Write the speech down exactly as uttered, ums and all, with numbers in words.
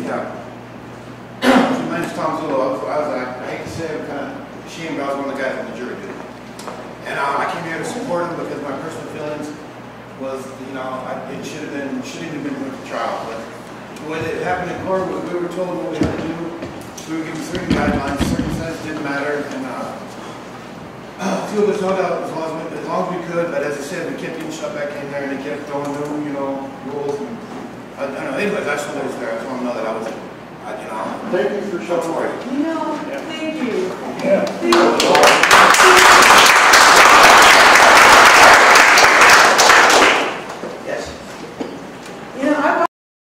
Yeah. My name's Tom Zullo. I was, I was I, I hate to say I'm kind of ashamed, but I was one of the guys on the jury duty. And uh, I came here to support him because my personal feelings was, you know, I, it should have been, shouldn't have been went to trial. But when it happened in court, we were told what we had to do. We were given certain guidelines, circumstances didn't matter, and uh, a few of us held out as long as, as long as we could. But as I said, we kept getting shut back in there, and they kept throwing new, you know, rules. And I, I don't know. Anyways, I just wanted to there. I just want to know that I was, I, you know. Thank you for showing up. You know, yeah. Thank you. Yeah. Thank you.